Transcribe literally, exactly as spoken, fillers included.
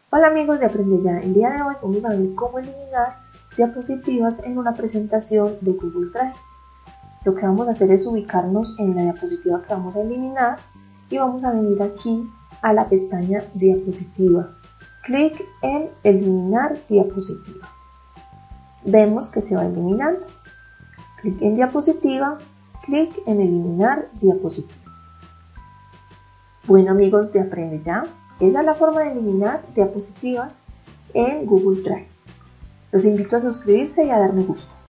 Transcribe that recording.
Hola amigos de Aprende Ya, el día de hoy vamos a ver cómo eliminar diapositivas en una presentación de Google Drive. Lo que vamos a hacer es ubicarnos en la diapositiva que vamos a eliminar y vamos a venir aquí a la pestaña diapositiva. Clic en eliminar diapositiva. Vemos que se va eliminando. Clic en diapositiva, clic en eliminar diapositiva. Bueno amigos de Aprende Ya, esa es la forma de eliminar diapositivas en Google Drive. Los invito a suscribirse y a dar me gusta.